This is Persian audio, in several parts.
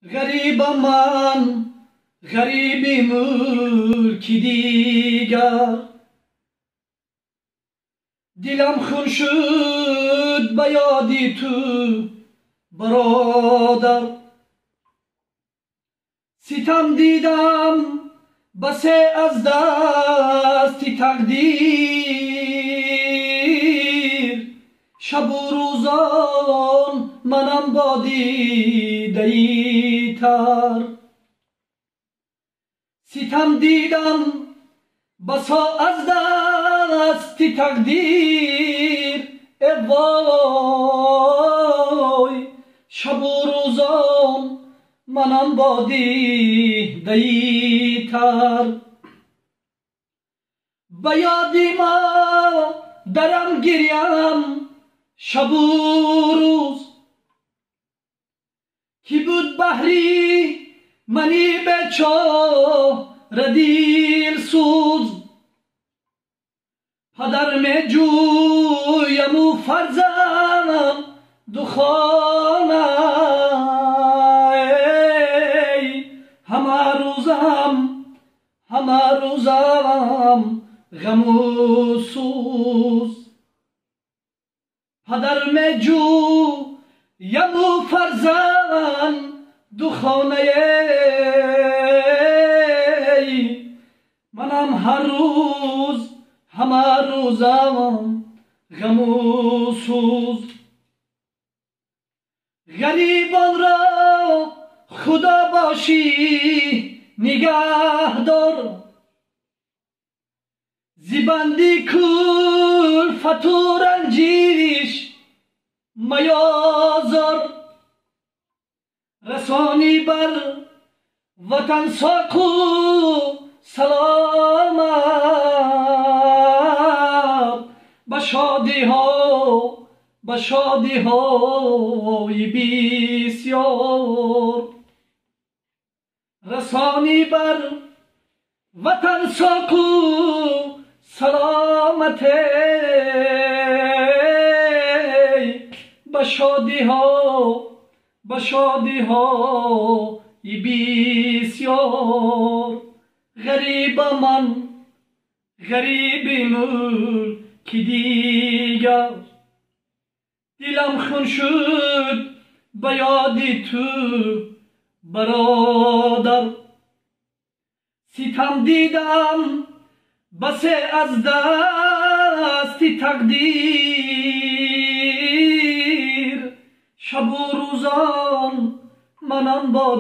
غریبم من، غریبی ملکی دیگر. دلم خون شد به یادی تو برادر. ستم دیدم بسه از دستی تقدیر. شب و روزان منم با دیده تر. ستم دیدم بسا از دستی تقدیر. ای وای شب و روزان منم با دیده تر. به یادی ما درم گریم شب و روز. کی بود بحری منی بیچاره دل سوز. پدر می جویم و فرزندم دو خانه. همه روزم غم و سوز. پدر می جویم و فرزند دو خانه. منم هر روز همه روزم غم و سوز. غریبان را خدا باشی نگهدار. زبندی کلفت و رنجیش میازار. رسانی بر وطن ساق و سلامت. به شادی های بسیار. رسانی بر وطن ساق و سلامت. به شادی های بسیار. غریبم من، غریبی ملکی دیگر. دلم خون شد به یادی تو برادر. ستم دیدم بسه از دستی تقدیر. شب و روزان منم با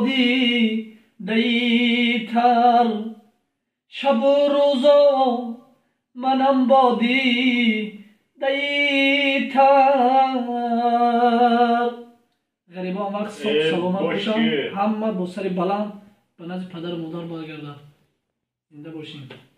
دیده تر. شب و روزان منم با دیده تر. غریبان وقت سلامت باشم. همه با سر بلند به نزد پدر و مادر برگردن. زنده باشین.